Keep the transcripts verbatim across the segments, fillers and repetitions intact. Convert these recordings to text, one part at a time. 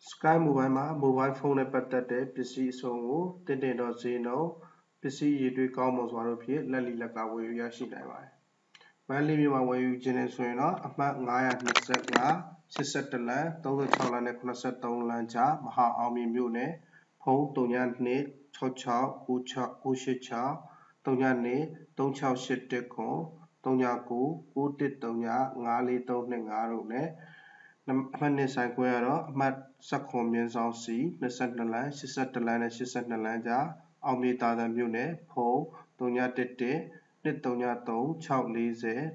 Sky Mobile မှာ mobile phone နဲ့ပတ်သက်တဲ့ပစ္စည်းအစုံကိုတင်တင်တော့ဈေးနှုန်းပစ္စည်းအရေးတွေကောင်းမွန်စွာတို့ဖြင့်လက်လီလက်ကဝယ်ယူရရှိနိုင်ပါတယ်။မန္တလေးမြို့မှာဝယ်ယူခြင်းနဲ့ဆိုရင်တော့အမှတ်၅၂၅ ၈၁လမ်း၃၆လမ်းနဲ့၇၃လမ်းကြားမဟာအောင်မြေမြို့နယ်ဖုန်း၃၂ ၆၆ ၉၆ ၉၈၆ ၃၂ ၃၆၈၁ခွန်၃၉ ၉၁၃ ၅၄၃၂၅တို့နဲ့အမှတ်နှစ်ဆိုင်ခွဲကတော့အမှတ်၁၇မြင်းဆောင်စီ၂၂လမ်း၈၁လမ်းနဲ့၈၂လမ်းကြားအောင်မြေသာသံမြို့နယ်ဖုန်း၃၁၁ ၂၃၃ ၆၄၀ ၃၉ ၂၃၁ ၇၁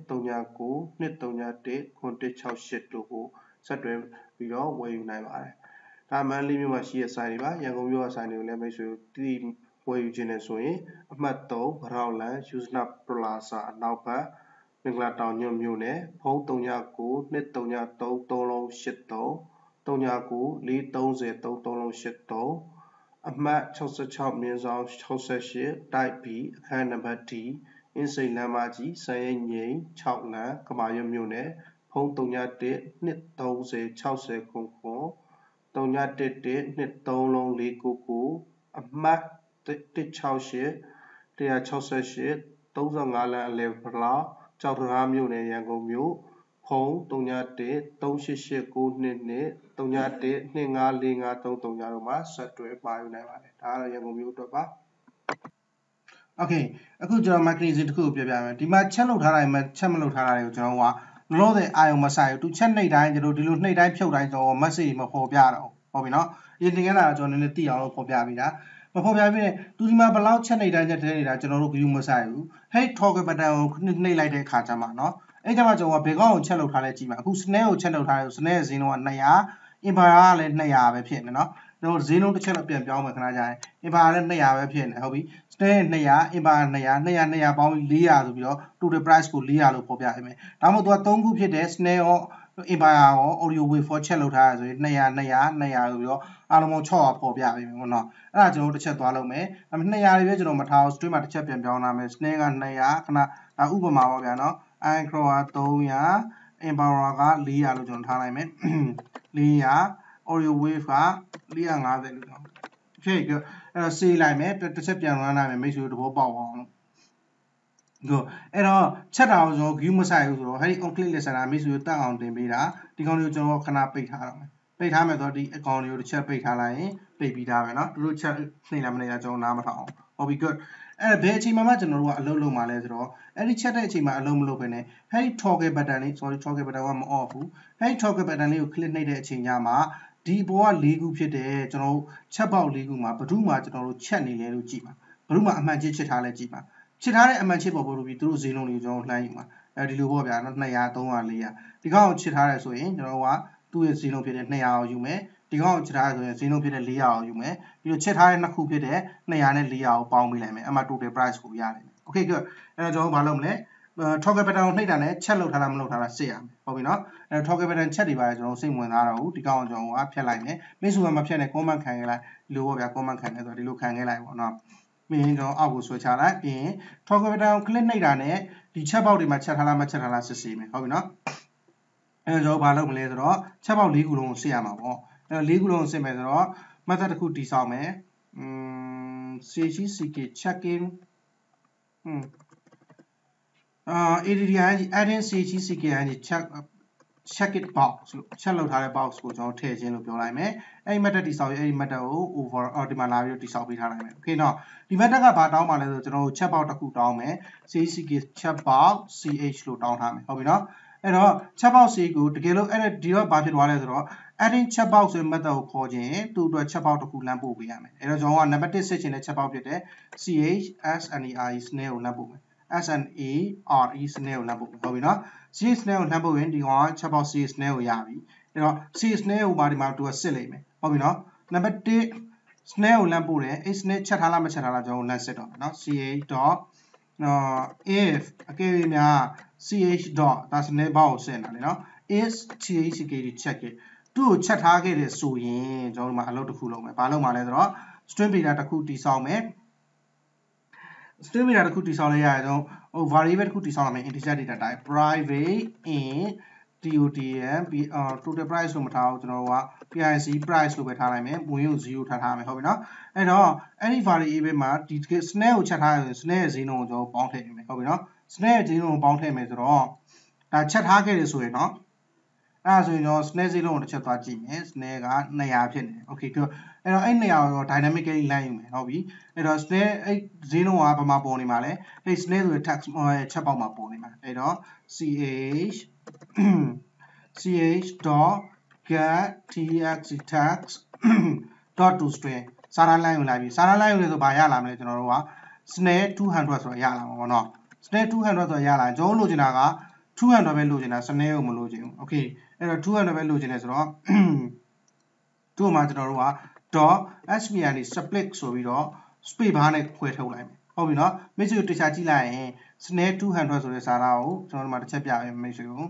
၆၈တို့ကိုဆက်တွဲပြီးတော့ဝယ်ယူနိုင်ပါတယ်။ဒါမန္တလေးမြို့မှာရှိတဲ့ဆိုင်တွေပါရန်ကုန်မြို့ကဆိုင်တွေကိုလည်းမိတ်ဆွေတို့တည်ဝယ်ယူခြင်းနဲ့ဆိုရင်အမှတ်၃ဗရောက်လန်ယူဇနာပလာဇာအနောက်ဘက်မင်္ဂလာတောင်ညွန့်မြို့နယ်ဖုန်း၃၉ ၂၃၃ ၃လုံး၈၃ ၃၉ ၄၃၀ ၃၃လုံး၈၃အမှတ်၆၆မြင်းဆောင်၆၈တိုက် B အခန်းနံပါတ် D အင်းစိန်လမ်းမကြီးစံရိပ်ငိမ်၆လမ်းကမာရွတ်မြို့နယ်ဖုန်း၃၁ ၂၃၀ ၆၀ခွန်ခွန်၃၁၁ ၂၃လုံး၄၉၉အမှတ်၁၆၈ ၁၆၈ ၃၅လမ်းအလယ်ဗလောက်ကျောက်တကားမြို့နယ်ရန်ကုန်မြို့ဖုန်း၃၁ ၃၈၈ ၉၂၂ ၃၁ ၂၅၄၅၃၃တို့မှာဆက်တွဲပါယူနိုင်ပါတယ်ဒါကတော့ရန်ကုန်မြို့အတွက်ပါโอเคအခုကျွန်တော် mechanism တစ်ခုကိုပြောပြမယ်ဒီမှာချက်လုပ်ထားတာမှချက်မလုပ်ထားတာတွေကိုကျွန်တော်ကလောလောဆယ်အာယုံမဆိုင်ဘူးသူချက်နှိပ်တိုင်းကျွန်တော်ဒီလိုနှိပ်တိုင်းဖြုတ်တိုင်းကျွန်တော် message မပေါ်ပြတော့ဟုတ်ပြီနော်အရင်သင်ခန်းစာကကျွန်တော်နည်းနည်းသိအောင်လို့ပေါ်ပြပြီးတာမပေါ်ပြပြီးရင်သူဒီမှာဘယ်လောက်ချက်နှိပ်တိုင်းချက်ထဲနေတာကျွန်တော်တို့ view မဆိုင်ဘူးဟဲ့ toggle button ကိုနှိပ်လိုက်တဲ့အခါကျမှနော်အဲ့ကြမှာကျွန်တော်ကဘယ်ကောင်းကိုချက်လုပ်ထားလဲကြည့်ပါအခု snare ကိုချက်လုပ်ထားတယ် snare ဈေးနှုန်းက၂၀၀ empire ကလည်း၂၀၀ပဲဖြစ်နေနော်ကျွန်တော်ဈေးနှုန်းတစ်ချက်တော့ပြန်ပြောင်းမယ်ခဏကြာရင် empire လည်း၂၀၀ပဲဖြစ်နေဟုတ်ပြီ snare ၂၀၀ empire ၂၀၀ ၂၀၀ ၂၀၀ပေါင်းပြီး၄၀၀ဆိုပြီးတော့ total price ကို၄၀၀လို့ဖော်ပြရမယ်ဒါမှမဟုတ်သူက၃ခုဖြစ်တယ် snare ရော empire ရော audio waveform ချက်လုပ်ထားရဆိုရင်၂၀၀ ၂၀၀ ၂၀၀ဆိုပြီးတော့အားလုံးပေါင်း၆၀၀ဖော်ပြပေးမယ်ပေါ့နော်အဲ့ဒါကျွန်တော်တို့တစ်ချက်သွားလုပ်မယ်ဒါပေမဲ့၂၀၀တွေပဲကျွန်တော်မထားအောင် stream မှာတစ်ချက်ပြန်ပြောင်းလာမယ် snare က၂၀၀ခဏဒါဥပမာပါဗျာနော် icro က၃၀၀ empower က၄၀၀လို့ကျွန်တော်ထားလိုက်မယ်၄၀၀ audio wave က၄၅၀လို့ကျွန်တော် okay အဲ့တော့ save လိုက်မယ်တစ်ချက်ပြန် run လိုက်မယ်မိတ်ဆွေတို့သဘောပေါက်အောင်လို့ကိုအဲ့တော့ချက်တာအောင်ကျွန်တော် view မဆိုင်ဘူးဆိုတော့ဟဲ့ဒီ on click list တာမိတ်ဆွေတို့တက်အောင်တင်ပေးတာဒီကောင်တွေကိုကျွန်တော်ခဏပိတ်ထားတော့မယ်ပိတ်ထားမယ်ဆိုတော့ဒီ account တွေကိုတစ်ချက်ပိတ်ထားလိုက်ရင်ပိတ်ပြီးသားပဲเนาะတို့ချက်နှိမ့်လာမနေလားကျွန်တော်နားမထောင်အောင်ဟုတ်ပြီ good အဲ့ဘယ်အချိန်မှမှကျွန်တော်တို့ကအလုပ်လုပ်မှာလဲဆိုတော့အဲ့ဒီချက်တဲ့အချိန်မှာအလုပ်မလုပ်ဘဲနဲ့ဟဲ့ဒီ toggle button လေး sorry toggle button ကမ off ဘူးဟဲ့ဒီ toggle button လေးကို click နှိပ်တဲ့အချိန်ညမှာဒီဘောက၄ခုဖြစ်တယ်ကျွန်တော်တို့ချက်ပေါက်၄ခုမှာဘယ်သူမှကျွန်တော်တို့ချက်နေလဲလို့ကြည့်ပါဘယ်သူမှအမှန်ချစ်ချစ်ထားလဲကြည့်ပါချစ်ထားတဲ့အမှန်ချစ်ပေါ်ပေါ်လို့ပြီးသူတို့ဈေးလုံးတွေကျွန်တော်လှမ်းယူမှာအဲဒီလိုပေါ့ဗျာနော်၂၀၀ ၃၀၀ ၄၀၀ဒီကောင်ကိုချစ်ထားရဲဆိုရင်ကျွန်တော်တို့ကသူ့ရဲ့ဈေးလုံးဖြစ်တဲ့၂၀၀ကိုယူမယ်ဒီကောင်ကိုချစ်ထားရဲဆိုရင်ဈေးလုံးဖြစ်တဲ့၄၀၀ကိုယူမယ်ပြီးတော့ချစ်ထားတဲ့နှစ်ခုဖြစ်တဲ့၂၀၀နဲ့၄၀၀ကိုပေါင်းပေးလိုက်မယ်အမှ total price ကိုရနိုင်မယ် okay good အဲ့တော့ကျွန်တော်ဘာလုပ်မလဲ toggle button ကိုနှိပ်တာနဲ့ချက်လုပ်ထားတာမလုပ်ထားတာစစ်ရမယ်ဟုတ်ပြီနော်အဲ့တော့ toggle button ချက်တွေပါကျွန်တော်စိတ်ဝင်စားတော့ဘူးဒီကောင်ကိုကျွန်တော်ကဖြတ်လိုက်မယ်မိတ်ဆွေကမဖြတ်နဲ့ comment ခံခဲ့လိုက်ဒီလိုပေါ့ဗျာ comment ခံနေဆိုတော့ဒီလိုခံခဲ့လိုက်ပေါ့နော်ပြီးရင်ကျွန်တော်အောက်ကိုဆွဲချလိုက်ပြီးရင် toggle button ကို click နှိပ်တာနဲ့ဒီချက်ပေါက်တွေမှာချက်ထားလားမချက်ထားလားစစ်ဆေးမယ်ဟုတ်ပြီနော်အဲ့တော့ကျွန်တော်ဘာလုပ်မလဲဆိုတော့ချက်ပေါက်၄ခုလုံးကိုစစ်ရမှာပေါ့အဲ့တော့၄ခုလုံးကိုစစ်မယ်ဆိုတော့ method တစ်ခုတည်ဆောက်မယ်อืม chck checking อืมအာ add adding chck check check it box လို့ချက်လုပ်ထားတဲ့ box ကိုကျွန်တော်ထည့်ခြင်းလို့ပြောလိုက်မယ်အဲ့ဒီ method တည်ဆောက်ရေးအဲ့ဒီ method ကို over အော်ဒီမှာလာပြီးတည်ဆောက်ပေးထားလိုက်မယ် okay နော်ဒီ method ကဘာတောင်းပါလဲဆိုတော့ကျွန်တော်တို့ check box တစ်ခုတောင်းမယ် chck check box ch လို့တောင်းထားမယ်ဟုတ်ပြီနော်အဲ့တော့ check box c ကိုတကယ်လို့အဲ့ဒီတော့ဘာဖြစ်သွားလဲဆိုတော့ adding check box ဆိုတဲ့ method ကိုခေါ်ခြင်းသူ့အတွက် check box တစ်ခုလမ်းပို့ပေးရမယ်အဲ့တော့ကျွန်တော်က number တစ်စစ်ချင်တဲ့ check box ဖြစ်တဲ့ ch snare snare ကိုလမ်းပို့မယ်snare စနစ်ကိုလမ်းပို့ဟုတ်ပြီနော် ch စနစ်ကိုလမ်းပို့ရင်ဒီကောင်ကချက်ပေါက် ch စနစ်ကိုရပြီအဲ့တော့ ch စနစ်ကိုပါဒီမှာသူကစစ်လိုက်မယ်ဟုတ်ပြီနော်နံပါတ်တစ်စနစ်ကိုလမ်းပို့တယ်အဲ့စနစ်ချက်ထားလားမချက်ထားလားကျွန်တော်လမ်းစစ်တော့မယ်နော် ch. နော် if အကယ်၍များ ch. ဒါစနစ်ဘောက်ကိုစစ်နေတာလေနော် is chck check it သူ့ကိုချက်ထားခဲ့တယ်ဆိုရင်ကျွန်တော်တို့မှာအလုပ်တစ်ခုလုပ်မယ်ဘာလုပ်မှာလဲဆိုတော့ string data တစ်ခုတည်ဆောက်မယ် string data တစ်ခုတည်ဆောက်လိုက်ရအောင်ဟို variable တစ်ခုတည်ဆောက်ရမယ် integer data type private int T O T M total price လို့မထားဘူးကျွန်တော်တို့က P I C price လို့ပဲထားလိုက်မယ်ဝင်ကို zero ထားထားမယ်ဟုတ်ပြီနော်အဲ့တော့အဲ့ဒီ variable မှာဒီ snare ကိုချက်ထားရင် snare ရဲ့ဈေးနှုန်းကိုကျွန်တော်ပေါင်းထည့်ပေးမယ်ဟုတ်ပြီနော် snare ရဲ့ဈေးနှုန်းကိုပေါင်းထည့်မယ်ဆိုတော့ဒါချက်ထားခဲ့တယ်ဆိုရင်နော်အဲ့ဒါဆိုရင်ကျွန်တော် snare ဈေးနှုန်းကိုတစ်ချက်သွားကြည့်မယ် snare ကtwo hundredဖြစ်နေတယ် okay အဲ့တော့အဲ့two hundredကိုတော့ dynamically လိုက်ယူမယ်ဟုတ်ပြီအဲ့တော့ snare အဲ့ဈေးနှုန်းကဘာမှပေါ်နေမှာလဲအဲ့ snare ဆိုတဲ့ tax ချက်ပေါက်မှာပေါ်နေမှာအဲ့တော့ ch ch dot get tx tax dot to string စာရန်လိုင်းကိုလိုက်ပြီစာရန်လိုင်းကိုလည်းဆိုဘာရလာမလဲကျွန်တော်တို့က snare two hundredဆိုတော့ရလာမှာပေါ့နော် snare two hundredဆိုတော့ရလာကျွန်တော်လိုချင်တာကtwo hundredပဲလိုချင်တာ snare ကိုမလိုချင်ဘူး okay အဲ့တော့two hundredပဲလိုချင်တယ်ဆိုတော့တို့မှာကျွန်တော်တို့က dot hp ကနေ split ဆိုပြီးတော့ space bar နဲ့ခွဲထုတ်လိုက်မယ်ဟုတ်ပြီနော်မိတ်ဆွေတို့တခြားကြည့်လိုက်ရင် snare two hundredဆိုတဲ့စာသားကိုကျွန်တော်တို့မှာတစ်ချက်ပြပေးမိတ်ဆွေကို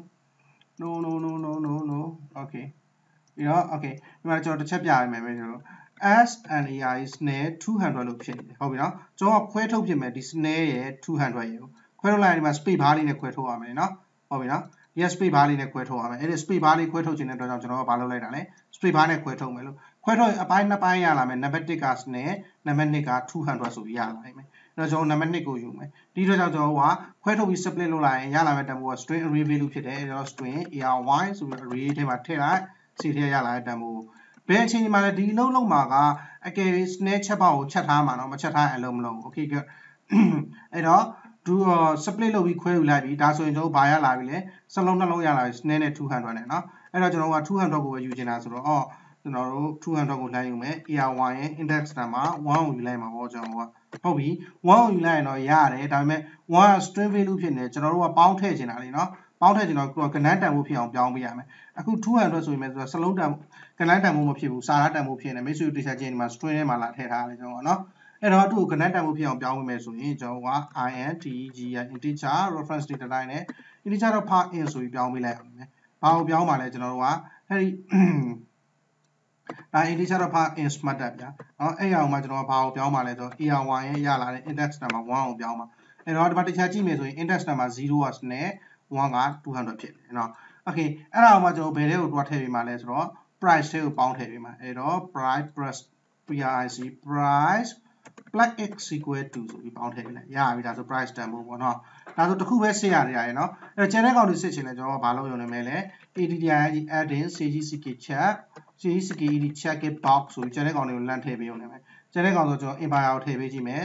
no no no no no no okay ပြီးတော့ okay ဒီမှာကျွန်တော်တစ်ချက်ပြပေးမယ်မိတ်ဆွေတို့ s and ai snare two hundredလို့ဖြစ်နေတယ်ဟုတ်ပြီနော်ကျွန်တော်ခွဲထုတ်ဖြစ်မယ်ဒီ snare ရဲ့two hundredရေကိုခွဲထုတ်လိုက်ရင်ဒီမှာ space bar လေးနဲ့ခွဲထုတ်ရမယ်နော်ဟုတ်ပြီနော်ဒီ space bar လေးနဲ့ခွဲထုတ်ရမယ်အဲ့ဒီ space bar လေးခွဲထုတ်ခြင်းတဲ့အတွက်ကြောင့်ကျွန်တော်ကဘာလုပ်လိုက်တာလဲ space bar နဲ့ခွဲထုတ်မယ်လို့ခွဲထုတ်ရင်အပိုင်းနှစ်ပိုင်းရလာမယ်နံပါတ်oneက snare နံပါတ်twoကtwo hundredဆိုပြီးရလာနိုင်မယ်အဲ့တော့ကျွန်တော်နံပါတ်twoကိုယူမယ်ဒီအတွက်ကြောင့်ကျွန်တော်ကခွဲထုတ်ပြီး split လုပ်လိုက်ရင်ရလာမယ့်တန်ဖိုးက string array value ဖြစ်တယ်အဲ့တော့ string array ဆိုပြီး array ထဲမှာထည့်လိုက်စီထဲရလာတဲ့တန်ဖိုးဘယ်အချိန်ဒီမှာလဲဒီလုံးလုံးမှာကအကယ်၍ snare ချက်ပေါက်ကိုချက်ထားမှာနော်မချက်ထားရင်အလုံးမလုံး okay အဲ့တော့ดู split လုပ်ပြီးခွဲယူလိုက်ပြီဒါဆိုရင်ကျွန်တော်ဘာရလာပြီလဲစလုံးနှလုံးရလာပြီ snare နဲ့two hundredနဲ့เนาะအဲ့တော့ကျွန်တော်ကtwo hundredကိုပဲယူချင်တာဆိုတော့အော်ကျွန်တော်တို့two hundredကိုလိုက်ယူမယ် A R one ရဲ့ index number oneကိုယူလိုက်မှာပေါ့ကျွန်တော်ကဟုတ်ပြီoneကိုယူလိုက်ရင်တော့ရတယ်ဒါပေမဲ့ one က string value ဖြစ်နေကျွန်တော်တို့ကပေါင်းထည့်ချင်တာလေเนาะပေါင်းထည့်ချင်တော့ကဏ္ဍတန်ဖိုးဖြစ်အောင်ပြောင်းပေးရမယ်အခုtwo hundredဆိုရင်မဲ့ဆိုတော့စလုံးတန်ကဏ္ဍတန်ဖိုးမဖြစ်ဘူးစာရတန်ဖိုးဖြစ်နေမိတ်ဆွေတို့တရားချင်းဒီမှာ string ထဲမှာလာထည့်ထားရတယ်ကျွန်တော်ကเนาะအဲ့တော့သူ့ကို connect တန်ဖိုးဖြစ်အောင်ပြောင်းပေးမယ်ဆိုရင်ကျွန်တော်က integer integer reference data type နဲ့ integer တော့ part in ဆိုပြီးပြောင်းပေးလိုက်အောင်မယ်။ဘာကိုပြောင်းပါလဲကျွန်တော်တို့ကအဲ့ဒီဒါ integer တော့ part in မှတ်တတ်ဗျာ။နော်အဲ့အောင်မှာကျွန်တော်ကဘာကိုပြောင်းပါလဲဆိုတော့ A R one ရဲ့ရလာတဲ့ index number one ကိုပြောင်းပါ။အဲ့တော့ဒီမှာတခြားကြည့်မယ်ဆိုရင် index number zero ကနဲ့one ကtwo hundredဖြစ်တယ်နော်။ Okay အဲ့ဒါအောင်မှာကျွန်တော်ဘယ်ထဲကိုတွားထည့်ပေးမှာလဲဆိုတော့ price ထဲကိုပေါင်းထည့်ပေးမှာ။အဲ့တော့ price plus price price plus x equal to ဆိုပြီးပေါင်းထည့်ပေးလိုက်ရပြီဒါဆို price တန်ဖိုးပေါ့နော်ဒါဆိုတစ်ခုပဲစစ်ရတယ်ရတယ်နော်အဲ့တော့ကျန်တဲ့ကောင်တွေစစ်ချင်လဲကျွန်တော်ကဘာလုပ်ရုံနဲ့မဲလဲ adding adding cgck check cgck check it box ဆိုပြီးကျန်တဲ့ကောင်တွေကိုလန့်ထည့်ပေးရုံနဲ့မဲကျန်တဲ့ကောင်ဆိုကျွန်တော် emperor ကိုထည့်ပေးကြည့်မယ်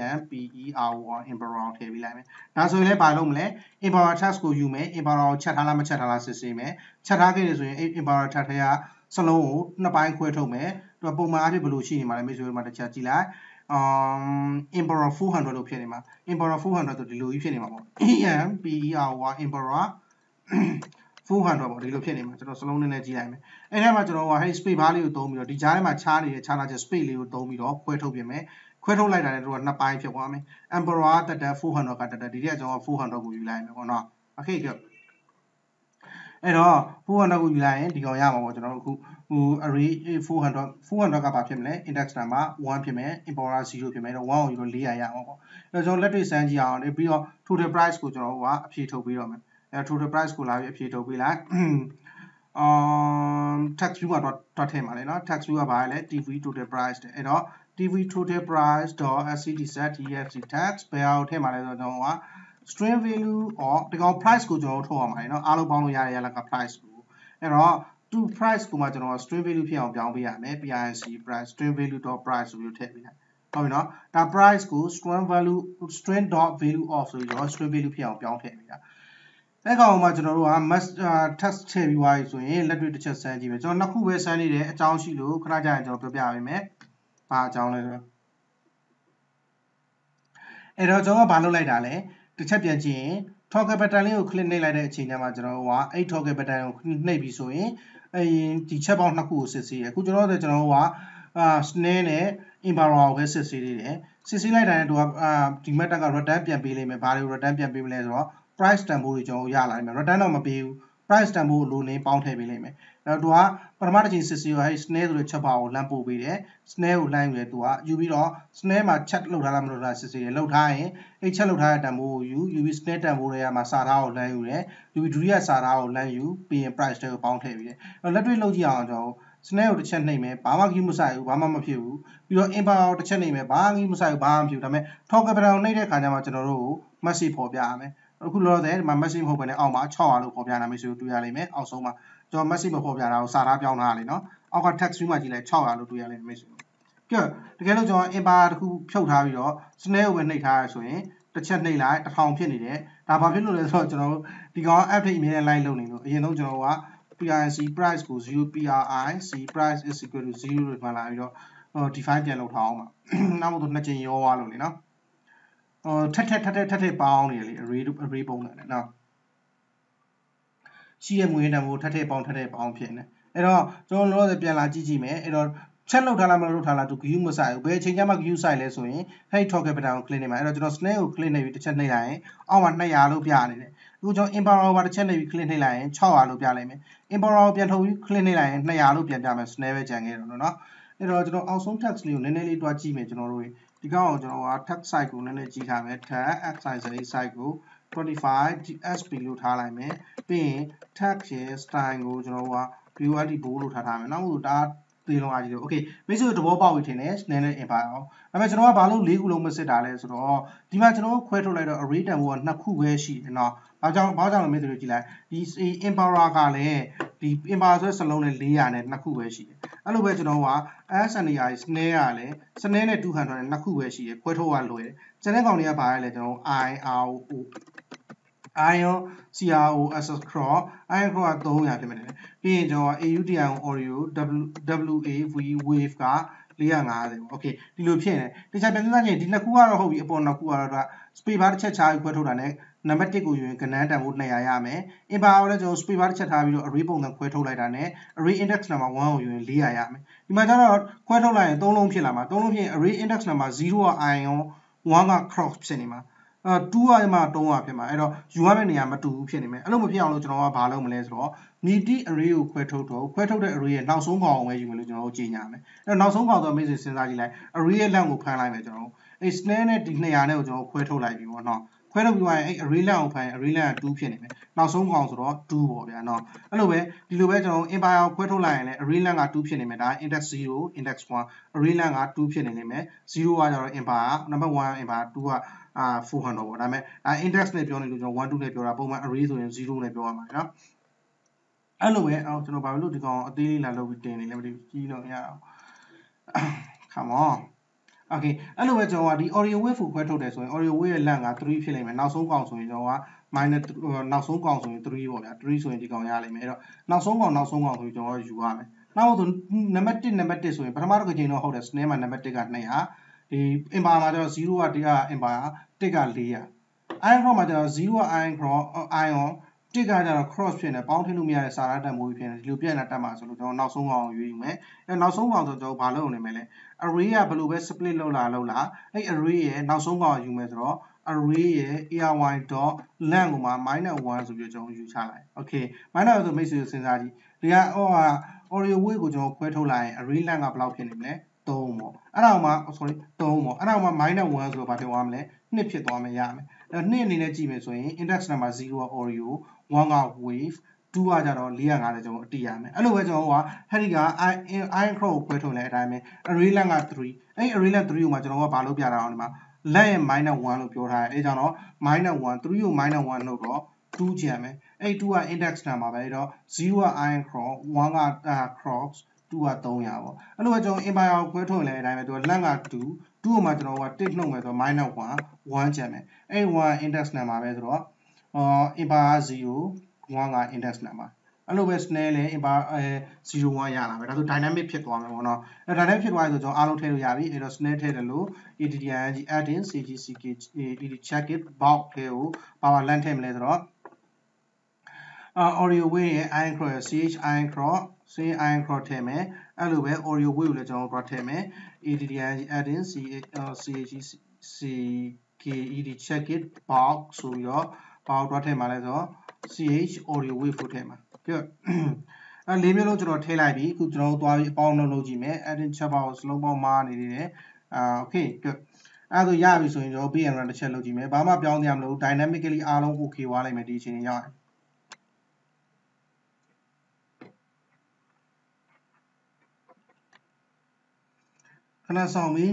emperor emperor ကိုထည့်ပေးလိုက်မယ်ဒါဆိုရင်လည်းဘာလုပ်မလဲ emperor task ကိုယူမယ် emperor ကိုချက်ထားလားမချက်ထားလားစစ်ဆေးမယ်ချက်ထားခဲ့တယ်ဆိုရင် emperor task ထဲကစလုံးကိုနှစ်ပိုင်းခွဲထုတ်မယ်သူကပုံမှန်အဖြစ်ဘယ်လိုရှိနေမှာလဲမိတ်ဆွေတို့မှာတစ်ချက်ကြည့်လိုက်um emperor four hundredလို့ဖြစ်နေမှာ emperor four hundredဆိုဒီလိုကြီးဖြစ်နေမှာပေါ့ emperor emperor four hundredပေါ့ဒီလိုဖြစ်နေမှာကျွန်တော်စလုံးနည်းနည်းကြည့်လိုက်မယ်အဲ့ထဲမှာကျွန်တော်ကဟဲ့ space bar လေးကိုသုံးပြီးတော့ဒီကြားထဲမှာခြားနေတဲ့ခြားလာချက် space လေးကိုသုံးပြီးတော့ခွဲထုတ်ပြင်မယ်ခွဲထုတ်လိုက်တာနဲ့တို့ကနှစ်ပိုင်းဖြစ်သွားမယ် emperor တက်တက်four hundred ကတက်တက်ဒီထဲကကျွန်တော်four hundredကိုယူလိုက်မယ်ပေါ့နော် okay good အဲ့တော့four hundredကိုယူလိုက်ရင်ဒီကောင်ရမှာပေါ့ကျွန်တော်တို့အခုဟို array four hundred four hundredကဘာဖြစ်မလဲ index number oneဖြစ်မယ် emperor zero ဖြစ်မယ်အဲ့တော့oneကိုယူလို့four hundredရအောင်ပေါ့အဲ့တော့ကျွန်တော်လက်တွေ့စမ်းကြည့်အောင်နေပြီးတော့ total price ကိုကျွန်တော်တို့ကအဖြေထုတ်ပြီးတော့မယ်အဲ့တော့ total price ကိုလာပြီးအဖြေထုတ်ပြီးလိုက် um tax view ကတော့တွတ်ထည့်မှာလေနော် tax view ကဘာလဲ tv total price တဲ့အဲ့တော့ tv total price .sctset txt tax ဘယ်အောင်ထည့်မှာလဲဆိုတော့ကျွန်တော်က string value or ဒီကောင် price ကိုကျွန်တော်တို့ထုတ်အောင်ပါလေနော်အားလုံးပေါင်းလို့ရရရလက price ကိုအဲ့တော့to price ကိုမှကျွန်တော် string value ဖြစ်အောင်ပြောင်းပေးရမယ် pric price string value dot price ဆိုပြီးထည့်ပေးလိုက်ဟုတ်ပြီနော်ဒါ price ကို string value string dot value of ဆိုပြီးတော့ string value ဖြစ်အောင်ပြောင်းထည့်ပေးတာအဲ့ကောင်မှကျွန်တော်တို့က must test ထည့်ပြီးသွားပြီဆိုရင်လက်တွေ့တစ်ချက်စမ်းကြည့်မယ်ကျွန်တော်နှစ်ခုပဲစမ်းနေတယ်အကြောင်းရှိလို့ခဏကြာရင်ကျွန်တော်ပြောပြပေးမယ်ဘာအကြောင်းလဲဆိုတော့အဲ့တော့ကျွန်တော်ကဘာလုပ်လိုက်တာလဲတစ်ချက်ပြန်ကြည့်ရင် toggle button လေးကို click နှိပ်လိုက်တဲ့အချိန်ကျမှကျွန်တော်တို့ကအဲ့ toggle button ကိုနှိပ်ပြီးဆိုရင်အဲ့ဒီချက်ပေါင်းနှစ်ခုကိုစစ်ဆေးရအခုကျွန်တော်တို့ကျွန်တော်တို့ကအာ snare နဲ့ emperor ကိုပဲစစ်ဆေးနေတယ်စစ်ဆေးလိုက်တိုင်းတော့အာဒီ method က return ပြန်ပေးလိမ့်မယ်ဘာလို့ return ပြန်ပေးမလဲဆိုတော့ price တန်ဖိုးတွေကျွန်တော်ရလာနိုင်မယ် return တော့မပေးဘူး price တန်ဖိုးလိုနေပေါင်းထည့်ပေးလိမ့်မယ်အဲ့တော့သူကပထမတစ်ချိန်စစ်စီရောအဲ့ snare ဆိုတဲ့ချက်ပါကိုလမ်းပို့ပေးတယ် snare ကိုလှမ်းယူတယ်သူကယူပြီးတော့ snare မှာချက်လောက်ထားလားမလောက်ထားစစ်စီရလောက်ထားရင်အဲ့ချက်လောက်ထားတဲ့တန်ဖိုးကိုယူယူပြီး snare တန်ဖိုးတွေကမှာစာသားကိုလှမ်းယူတယ်ယူပြီးဒုတိယစာသားကိုလှမ်းယူပြီးရင် price တွေကိုပေါင်းထည့်ပေးတယ်အဲ့လက်တွေ့လုပ်ကြည့်အောင်ကျွန်တော် snare ကိုတစ်ချက်နှိပ်မယ်ဘာမှကြီးမဆိုင်ဘူးဘာမှမဖြစ်ဘူးပြီးတော့ impact ကိုတစ်ချက်နှိပ်မယ်ဘာမှကြီးမဆိုင်ဘူးဘာမှမဖြစ်ဘူးဒါပေမဲ့ top capital ကိုနှိပ်တဲ့ခါကျမှကျွန်တော်တို့ကို message ပေါ်ပြရမယ်အခုလောလောဆယ်ဒီမှာ message မဟုတ်ဘဲနဲ့အောက်မှာ၆ရာလို့ပေါ်ပြနေတာမျိုးဆိုတွေ့ရလိမ့်မယ်အောက်ဆုံးမှာကျွန်တော် message မပေါ်ပြတာကိုစာသားပြောင်းထားရလေနော်အောက်က text stream မှာကြည့်လိုက်၆ရာလို့တွေ့ရလိမ့်မယ်ဆိုကဲတကယ်လို့ကျွန်တော် impact တစ်ခုဖြုတ်ထားပြီးတော့ snare ကိုပဲနှိပ်ထားရဆိုရင်တစ်ချက်နှိပ်လိုက်တစ်ထောင်ဖြစ်နေတယ်ဒါဘာဖြစ်လို့လဲဆိုတော့ကျွန်တော်တို့ဒီကောင် update အမြဲတမ်း line လုပ်နေလို့အရင်ဆုံးကျွန်တော်က P R I C price ကိုzero P R I C price is equal to zero လို့မှလာပြီးတော့ဟို define ပြန်လုပ်ထားအောင်ပါနောက်မှတော့နှစ်ချိန်ရောသွားလို့လေနော်ဟိုထက်ထက်ထက်ထက်ထက်ထက်ပေါင်းနေလေ array array ပုံတယ်နော်ရှိရမွေးတံမို့ထက်ထက်ပေါင်းထက်ထက်ပေါင်းဖြစ်နေအဲ့တော့ကျွန်တော်လောလောဆယ်ပြန်လာကြည့်ကြည့်မယ်အဲ့တော့ချက်လောက်ထားလားမလောက်ထားလားသူ view မဆိုင်ဘူးဘယ်အချိန်ကျမှ view ဆိုင်လဲဆိုရင်အဲ့ top capital ကို click နေမှာအဲ့တော့ကျွန်တော် snare ကို click နေပြီးတစ်ချက်နှိပ်လိုက်ရင်အောက်မှာနှစ်ရာလို့ပြနေတယ်အခုကျွန်တော် empower ကိုတစ်ချက်နှိပ်ပြီး click နှိပ်လိုက်ရင်၆ရာလို့ပြလိုက်မယ် empower ကိုပြန်ထုတ်ပြီး click နှိပ်လိုက်ရင်နှစ်ရာလို့ပြန်ပြမယ် snare ပဲကြံခဲ့တော့နော်အဲ့တော့ကျွန်တော်အောက်ဆုံး text လေးကိုနည်းနည်းလေးတွားကြည့်မယ်ကျွန်တော်တို့ဒီကောင်ကိုကျွန်တော်က text size ကိုနည်းနည်းကြည့်ထားမယ် text size size ကိုtwenty-five S P လို့ထားလိုက်မယ်ပြီးရင် text ရဲ့ style ကိုကျွန်တော်က view id bold လို့ထားထားမယ်နောက်မှဒါသေလုံးအားကြီးလို့ okay မိတ်ဆွေသဘောပေါက်ပြီထင်တယ် snare နဲ့ impact အောင်ဒါပေမဲ့ကျွန်တော်ကဘာလို့၄ခုလုံးမစစ်တာလဲဆိုတော့ဒီမှာကျွန်တော်ခွဲထုတ်လိုက်တော့ array တန်ဖိုးကနှစ်ခုပဲရှိတယ်နော်ဘာကြောင့်ဘာကြောင့်လဲမိတ်ဆွေတို့ကြည့်လိုက်ဒီ empower ကလည်းဒီ empower ဆိုတဲ့စလုံးနဲ့၄ရာနဲ့နှစ်ခုပဲရှိတယ်အဲ့လိုပဲကျွန်တော်က S N A I snare ကလည်း snare နဲ့two hundredနဲ့နှစ်ခုပဲရှိတယ်ခွဲထုတ်ရလွယ်တယ်ကျန်တဲ့ကောင်တွေကဘာလဲကျွန်တော် I R O ion C R O S S cross ion cross ကthree hundredဖြစ်မယ်ပြီးရင်ကျွန်တော် A U T I O Oreo W A V wave ကfour fiftyပေါ့ okay ဒီလိုဖြစ်နေတခြားပြန်စဉ်းစားကြည့်ဒီနှစ်ခုကတော့ဟုတ်ပြီအပေါ်နှစ်ခုကတော့ space bar တစ်ချက်ချားပြီးခွဲထုတ်တာ ਨੇ နံပါတ်oneကိုယူရင်ကဏ္ဍတန်ဖိုးtwo hundredရမယ် impact ကိုလည်းကျွန်တော် space bar တစ်ချက်ထားပြီးတော့ array ပုံစံခွဲထုတ်လိုက်တာ ਨੇ array index number oneကိုယူရင်four hundredရမယ်ဒီမှာကျတော့ခွဲထုတ်လိုက်ရင်threeလုံးဖြစ်လာမှာthreeလုံးဖြစ်ရင် array index number zero က ion oneက cross ဖြစ်နေမှာအဲtwoကမှthreeကဖြစ်မှာအဲ့တော့ယူရမယ့်နေရာမတူဘူးဖြစ်နေမယ်အဲ့လိုမဖြစ်အောင်လို့ကျွန်တော်ကဘာလုပ်မလဲဆိုတော့မြည်တိ array ကိုခွဲထုတ်တော့ခွဲထုတ်တဲ့ array ရဲ့နောက်ဆုံးကောင်ကိုပဲယူမယ်လို့ကျွန်တော်တို့ကြေညာမယ်အဲ့တော့နောက်ဆုံးကောင်ဆိုမိတ်ဆွေစဉ်းစားကြည့်လိုက် array ရဲ့ length ကိုဖမ်းလိုက်မယ်ကျွန်တော်တို့အဲ့ snare နဲ့ဒီtwo hundredနဲ့ကိုကျွန်တော်ခွဲထုတ်လိုက်ပြီပေါ့နော်ခွဲထုတ်ပြီးသွားရင်အဲ့ array length ကိုဖမ်းရင် array length ကtwoဖြစ်နေမယ်နောက်ဆုံးကောင်ဆိုတော့twoပေါ့ဗျာနော်အဲ့လိုပဲဒီလိုပဲကျွန်တော် empire ကိုခွဲထုတ်လိုက်ရင်လည်း array length ကtwoဖြစ်နေမယ်ဒါ index zero index one array length ကtwoဖြစ်နေလိမ့်မယ်zeroကကျတော့ empire number one empire twoကအာfour hundredပေါ့ဒါပေမဲ့အဲ index နဲ့ပြောနေလို့ကျွန်တော်one twoနဲ့ပြောတာပုံမှန် array ဆိုရင်zeroနဲ့ပြောရမှာနော်အဲ့လိုပဲအောင်ကျွန်တော်ဘာလို့ဒီကောင်အသေးလေးလာလုပ်ပြီးတင်နေလဲမသိဘူးကြီးလို့မရအောင် come on okay အဲ့လိုပဲကျွန်တော်ကဒီ audio wave ကိုခွဲထုတ်တယ်ဆိုရင် audio wave ရဲ့ length ကthreeဖြစ်လိမ့်မယ်နောက်ဆုံးကောင်ဆိုရင်ကျွန်တော်က minus နောက်ဆုံးကောင်ဆိုရင်threeပေါ့ဗျာthreeဆိုရင်ဒီကောင်ရလိမ့်မယ်အဲ့တော့နောက်ဆုံးကောင်နောက်ဆုံးကောင်ဆိုရင်ကျွန်တော်ယူရမယ်နောက်ဆိုနံပါတ်oneနံပါတ်oneဆိုရင်ပထမတစ်ချိန်တော့ဟုတ်တယ် snare မှာနံပါတ်oneကtwo hundredဒီ empire မှာကျတော့zero ကဒီက empire oneကfour hundred ion cross မှာကျတော့zeroက ion cross ion oneကကျတော့ cross ဖြစ်နေပေါင်းထည့်လို့မရတဲ့စာသားတန်ဖိုးဖြစ်နေဒီလိုပြည့်နေတာတက်မှာဆိုလို့ကျွန်တော်နောက်ဆုံးကောင်ကိုရွေးယူမယ်အဲနောက်ဆုံးကောင်ဆိုတော့ကျွန်တော်ဘာလုပ်နေမလဲ array ကဘယ်လိုပဲ split လုပ်လာလုပ်လာအဲ့ array ရဲ့နောက်ဆုံးကောင်ကိုယူမယ်ဆိုတော့ array ရဲ့ ary.length ကိုမှ minus one ဆိုပြီးကျွန်တော်ယူချလိုက် okay minus ဆိုမိတ်ဆွေစဉ်းစားကြည့်ဒီကဟိုဟာ audio wave ကိုကျွန်တော်ခွဲထုတ်လိုက်ရင် array length ကဘယ်လောက်ဖြစ်နေမလဲthreeပေါ့အဲ့ဒါမှ sorry threeပေါ့အဲ့ဒါမှ minus one ဆိုတော့ဘာဖြစ်သွားမလဲtwoဖြစ်သွားမယ်ရမယ်အဲ့တော့twoအနေနဲ့ကြည့်မယ်ဆိုရင် index number zero က audio oneက wave twoကကြတော့four fiftyကျွန်တော်အတိရမယ်အဲ့လိုပဲကျွန်တော်ကဟဲ့ဒီက ion cross ကိုခွဲထုတ်လဲအတိုင်းပဲ array length ကthreeအဲ့ array length threeကိုမှကျွန်တော်ကဘာလုပ်ပြတာအောင်ဒီမှာ length ရဲ့ minus one လို့ပြောထားတယ်အဲကြောင့်တော့ minus one threeကို minus one လို့တော့twoကျန်မယ်အဲ့twoက index number ပဲအဲ့တော့zeroက ion cross oneက cross twoကthree hundredပေါ့အဲ့လိုပဲကျွန်တော် empire ကိုခွဲထုတ်လဲအတိုင်းပဲသူက length ကtwo twoကိုမှကျွန်တော်က tick နှုတ်မယ်ဆိုတော့ minus one oneကျန်မယ်အဲ့one က index number ပဲဆိုတော့အာ empire zero one က index number အဲ့လိုပဲ snare လဲ empire zero one ရလာပဲဒါဆို dynamic ဖြစ်သွားမယ်ပေါ့နော်အဲ့ dynamic ဖြစ်သွားပြီဆိုကျွန်တော်အားလုံးထည့်လို့ရပြီအဲ့တော့ snare ထည့်တယ်လို့ adding add in cgck ed check it box ထဲကိုပါဝါ length ထည့်မလဲဆိုတော့အာ audio wave ရဲ့ ion cross ch ion cross ch ion cross ထည့်မယ်အဲ့လိုပဲ audio wave ကိုလည်းကျွန်တော်တို့ထည့်မယ် adding add in chgck ed check it box ဆိုပြီးတော့ဘာလို့တွားထည့်မှာလဲဆိုတော့ ch audio wave ကိုထည့်မှာ good အဲလေးမျိုးလုံးကျွန်တော်ထည့်လိုက်ပြီအခုကျွန်တော်တို့သွားပြီးအပေါင်းလုံးလုပ်ကြည့်မယ် edit chat box စလုံးပေါင်းမားနေနေတယ်အာ okay good အဲဒါဆိုရပြီဆိုရင်ကျွန်တော် P and run တစ်ချက်လုပ်ကြည့်မယ်ဘာမှပြောင်းစရာမလိုဘူး dynamically အားလုံး okay သွားလိုက်မယ်ဒီအချိန်ရောက်ရင်ခဏဆောင်ပြီ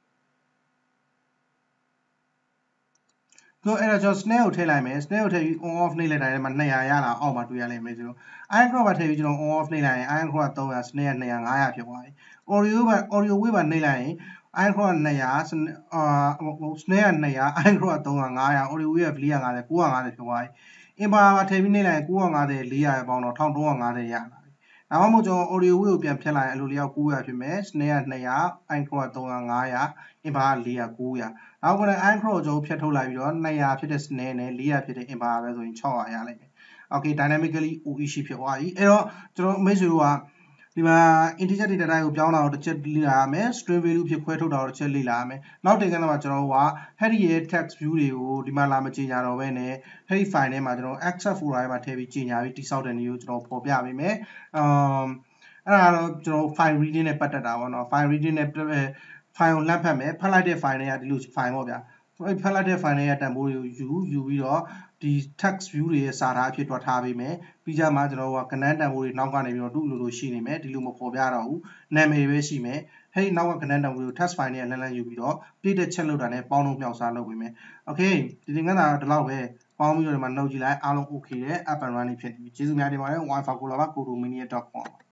ကိုအဲ့တော့ကျွန်တော် snare ကိုထည့်လိုက်မယ် snare ကိုထည့်ပြီး on off နှိပ်လိုက်တိုင်းမှာtwo hundredရလာအောက်မှာတွေ့ရလိမ့်မယ်ဆိုတော့ iron crop ပါထည့်ပြီးကျွန်တော် on off နှိပ်လိုက်ရင် iron crop three hundred snare two hundred five hundredဖြစ်သွားပြီ audio ပါ audio wave ပါနှိပ်လိုက်ရင် iron crop two hundredအာ snare two hundred iron crop three hundred five hundred audio wave four hundred fifty nine hundredဖြစ်သွားပြီ input ပါထည့်ပြီးနှိပ်လိုက်ရင်nine hundred fifty four hundredပေါင်းတော့twelve fiftyရလာဒါမှမဟုတ်ကျွန်တော် audio wave ကိုပြန်ဖြတ်လိုက်ရင်အလိုလျောက်nine hundredဖြစ်မယ် snare two hundred iron crop three hundred five hundred input four hundred nine hundredနောက်ကနေ iron crop ကိုကျွန်တော်ဖြတ်ထုတ်လိုက်ပြီးတော့two hundredဖြစ်တဲ့ snare နဲ့four hundredဖြစ်တဲ့ input ပဲဆိုရင်six hundredရလိုက်မယ် okay dynamically O E ရှိဖြစ်သွားပြီအဲ့တော့ကျွန်တော်မိတ်ဆွေတို့ကဒီမှာ integer data type ကိုပြောင်းတာတော့တစ်ချက်လေ့လာရမယ် string value ဖြစ်ခွဲထုတ်တာတော့တစ်ချက်လေ့လာရမယ်နောက်တင်ကနေ့မှာကျွန်တော်တို့က header ရဲ့ text view တွေကိုဒီမှာလာမကြေညာတော့ဘဲနဲ့ header file ထဲမှာကျွန်တော် extract folder ထဲမှာထည့်ပြီးကြေညာပြီးတိစောက်တဲ့နည်းကိုကျွန်တော်ဖော်ပြပေးမယ်အမ်အဲ့ဒါတော့ကျွန်တော် file reading နဲ့ပတ်သက်တာပေါ့နော် file reading နဲ့ file ကိုလှမ်းဖတ်မယ်ဖတ်လိုက်တဲ့ file တွေကဒီလို file ပေါ့ဗျာအဲ့ဖတ်လိုက်တဲ့ file တွေကတန်ဖိုးတွေကိုယူယူပြီးတော့ဒီ text view တွေရဲ့စာသားအဖြစ်တွက်ထားပေးမယ်ပြီးကြမှာကျွန်တော်တို့ကကဏ္ဍတန်ဖိုးတွေနောက်ကနေပြီးတော့သူ့လိုလိုရှိနေမယ်ဒီလိုမပေါ်ပြတော့ဘူးနာမည်ပဲရှိမယ်ဟဲ့နောက်ကကဏ္ဍတန်ဖိုးကို text file နဲ့လမ်းလမ်းယူပြီးတော့ပြည့်တဲ့ချက်လောက်တာနဲ့ပေါင်းလုံးမြောက်စားလုပ်ပေးမယ် okay ဒီသင်ခန်းစာတော့ဒီလောက်ပဲပေါင်းပြီးတော့ဒီမှာနှုတ်ကြည့်လိုက်အားလုံး okay တဲ့ up and running ဖြစ်နေပြီကျေးဇူးများတင်ပါတယ် wifi ကိုလာပါ kodomania dot com